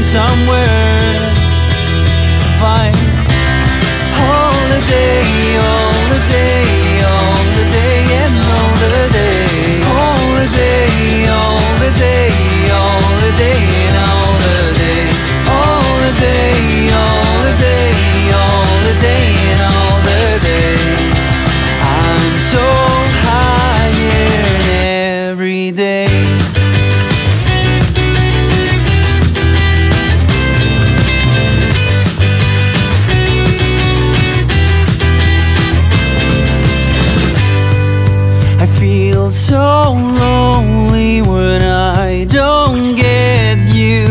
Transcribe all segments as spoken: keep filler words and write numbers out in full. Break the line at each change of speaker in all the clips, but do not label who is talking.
somewhere to find. All the day, all the day, all the day and all the day. All the day, all the day, all the day and all the day. All the day, all the day, all the day and all the day. I'm so high every day. I feel so lonely when I don't get you.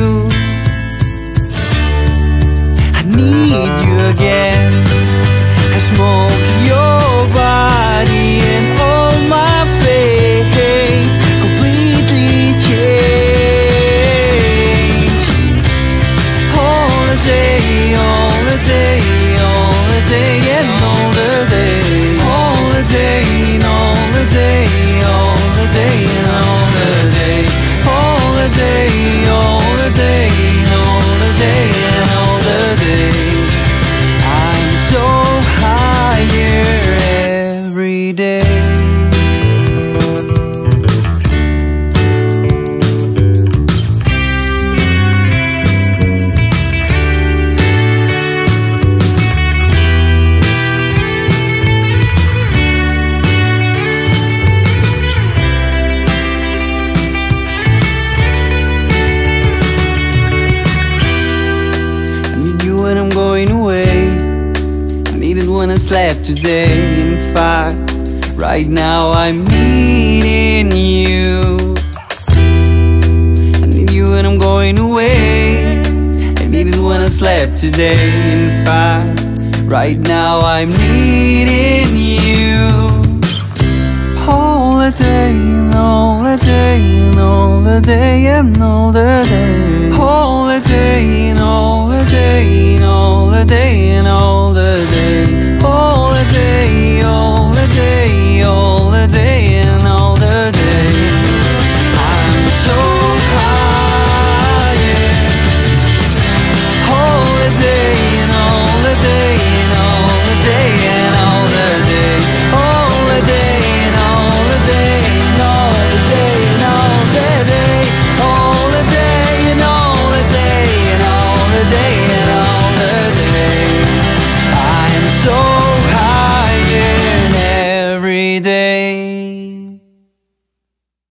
I need you again. I smoke your body and all my face completely change. All the day, all the day, all the day and all the day. All the day, all the day, all the day and all the day. All the day, all the day, all the day and all the day. I'm so higher every day. When I'm going away, I need it when I slept today. In fact, right now I'm needing you. I need you when I'm going away. I need it when I slept today. In fact, right now I'm needing you. All the day and all the day and all the day and all the day. All the day and all the day and all the day